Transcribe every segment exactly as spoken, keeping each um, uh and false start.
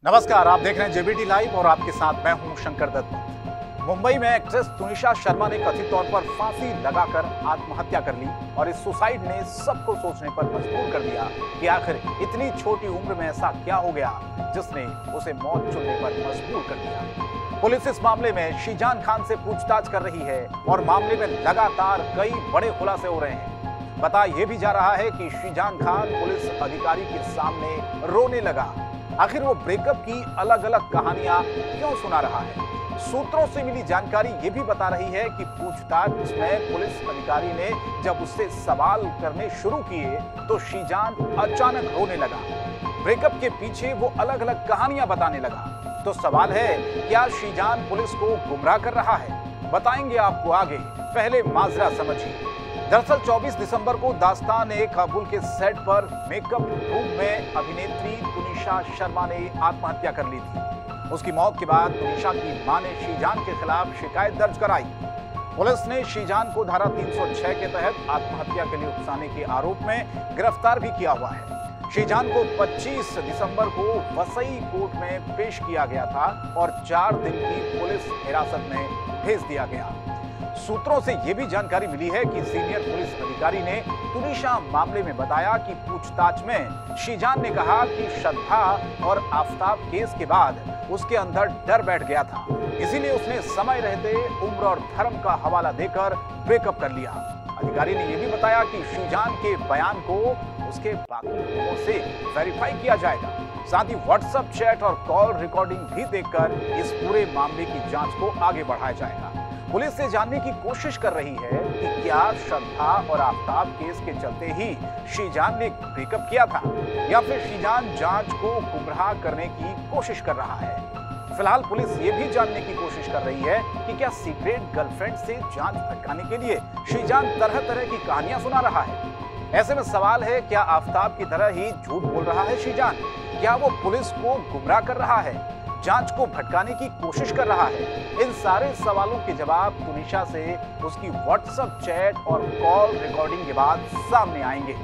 नमस्कार, आप देख रहे हैं जेबीटी लाइव और आपके साथ मैं हूं शंकर दत्त। मुंबई में एक्ट्रेस तुनिशा शर्मा ने कथित तौर पर फांसी लगाकर आत्महत्या कर ली और इस सुसाइड ने सबको सोचने पर मजबूर कर दिया कि आखिर इतनी छोटी उम्र में ऐसा क्या हो गया जिसने उसे मौत चुनने पर मजबूर कर दिया। पुलिस इस मामले में शीजान खान से पूछताछ कर रही है और मामले में लगातार कई बड़े खुलासे हो रहे हैं। बताया यह भी जा रहा है कि शीजान खान पुलिस अधिकारी के सामने रोने लगा। आखिर वो ब्रेकअप की अलग अलग कहानियां क्यों सुना रहा है? सूत्रों से मिली जानकारी ये भी बता रही है कि पूछताछ में पुलिस अधिकारी ने जब उससे सवाल करने शुरू किए तो शीजान अचानक रोने लगा। ब्रेकअप के पीछे वो अलग अलग कहानियां बताने लगा। तो सवाल है, क्या शीजान पुलिस को गुमराह कर रहा है? बताएंगे आपको आगे, पहले माजरा समझिए। दरअसल चौबीस दिसंबर को दास्तान ए काबुल के सेट पर मेकअप रूम में अभिनेत्री तुनिशा शर्मा ने आत्महत्या कर ली थी। उसकी मौत के बाद तुनिशा की मां ने शीजान के खिलाफ शिकायत दर्ज कराई। पुलिस ने शीजान को धारा तीन सौ छह के तहत आत्महत्या के लिए उकसाने के आरोप में गिरफ्तार भी किया हुआ है। शीजान को पच्चीस दिसंबर को वसई कोर्ट में पेश किया गया था और चार दिन की पुलिस हिरासत में भेज दिया गया। सूत्रों से यह भी जानकारी मिली है कि सीनियर पुलिस अधिकारी ने तुनिशा मामले में बताया कि पूछताछ में शीजान ने कहा कि श्रद्धा और आफताब केस के बाद उसके अंदर डर बैठ गया था, इसीलिए उसने समय रहते उम्र और धर्म का हवाला देकर ब्रेकअप कर लिया। अधिकारी ने यह भी बताया कि शीजान के बयान को उसके बाकी लोगों से वेरीफाई किया जाएगा। साथ ही व्हाट्सएप चैट और कॉल रिकॉर्डिंग भी देखकर इस पूरे मामले की जांच को आगे बढ़ाया जाएगा। पुलिस से जानने की कोशिश कर रही है कि क्या श्रद्धा और आफताब केस के चलते ही शीजान ने ब्रेकअप किया था या फिर शीजान जांच को गुमराह करने की कोशिश कर रहा है। फिलहाल पुलिस ये भी जानने की कोशिश कर रही है कि क्या सीक्रेट गर्लफ्रेंड से जांच भटकाने के लिए शीजान तरह तरह की कहानियां सुना रहा है। ऐसे में सवाल है, क्या आफताब की तरह ही झूठ बोल रहा है शीजान? क्या वो पुलिस को गुमराह कर रहा है, जांच को भटकाने की कोशिश कर रहा है? इन सारे सवालों के जवाब तुनिशा से उसकी व्हाट्सएप चैट और कॉल रिकॉर्डिंग के बाद सामने आएंगे।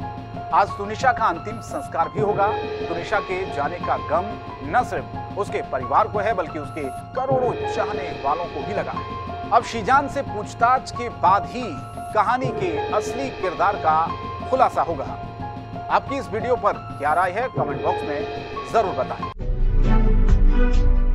आज तुनिशा का अंतिम संस्कार भी होगा। तुनिशा के जाने का गम न सिर्फ उसके परिवार को है बल्कि उसके करोड़ों चाहने वालों को भी लगा है। अब शीजान से पूछताछ के बाद ही कहानी के असली किरदार का खुलासा होगा। आपकी इस वीडियो पर क्या राय है, कमेंट बॉक्स में जरूर बताएं।